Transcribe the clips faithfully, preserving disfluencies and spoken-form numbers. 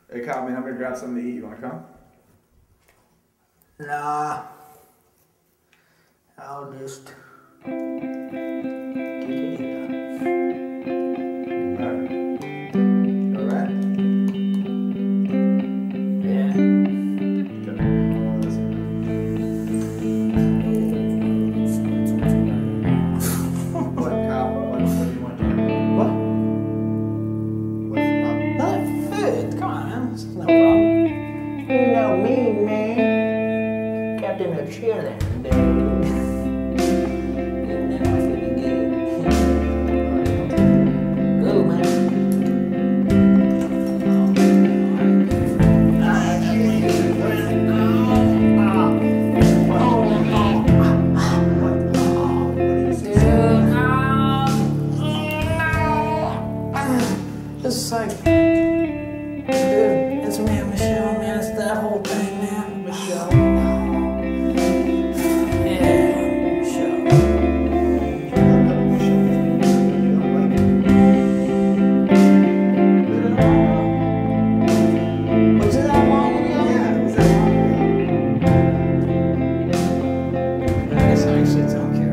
Hey, Kyle, man, I'm gonna grab something to eat. You wanna come? Nah. I'll just take it easy. Alright. Alright? Yeah. Good. Uh, listen. What, Kyle? What, what do you want to do? What? What's the problem? Not food. Come on, man. It's no problem. You know me, man. Captain of cheerleader, dude. And then I'm feeling good. Good, man. It's like, dude, it's me and Michelle, man. It's that whole thing, man. Michelle. Yeah, Michelle. Was it that long ago? Yeah, it was that long ago. I guess I actually don't care.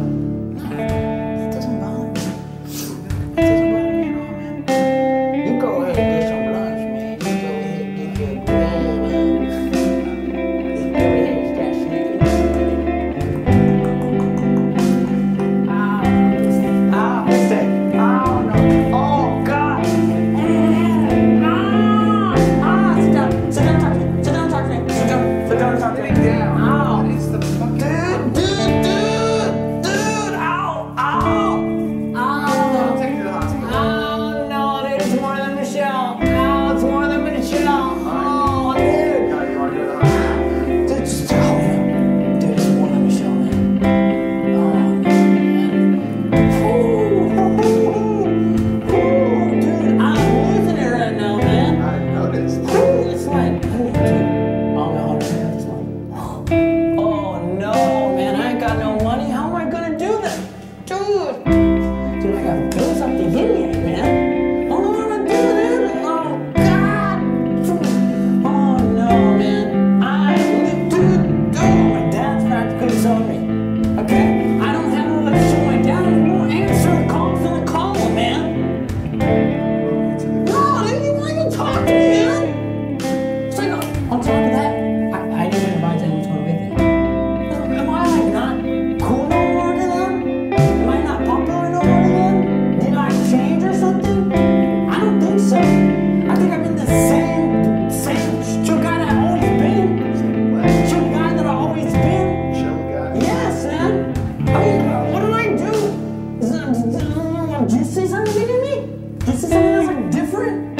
It doesn't bother me. It doesn't bother me at all, man. You go ahead and get some lunch, man. You go ahead and get your grub, man. You go ahead and start sneaking. Ow. Ow. What's that? Oh, no. Oh, God. Ah. Ah. Sit down. Sit down, talk to me. Sit down, talk to me. Sit down. Sit down, talk to me. Ow. What is the fucking Dude, dude, dude, dude. Ow. Ow. Ow. I'll take you to the hospital. Oh no, dude, it's more than Michelle. Oh, it's more than Michelle. Oh, dude. Kyle, you wanna go to the hospital? Dude, just tell me. Dude, it's more than Michelle, man. Oh, man. Ooh, ooh, ooh, ooh, dude, I'm losing it right now, man. I noticed. Ooh, it's like, dude. Oh, no, man, it's like, oh, no, man, I ain't got no money. How am I gonna do that? Dude. Dude, I gotta do something here, man. I don't know what to do, dude. Oh, God. Oh, no, man. I, dude, dude, my dad's practically told me. Okay? I don't have a relationship with my dad. He won't answer calls in the call, man. No, dude, you want to talk to me, man? It's like, on top of that, I, I didn't invite anyone to go with me. Am I, like, not cool no more to them? Am I not popular no more to them? Did I change or something? I don't think so. I think I've been the same, same chill guy that I've always been. What? Chill guy that I've always been. Chill guy. Yes, man. I mean, what do I do? Is that, do you say something to me? Do you say something that's like different?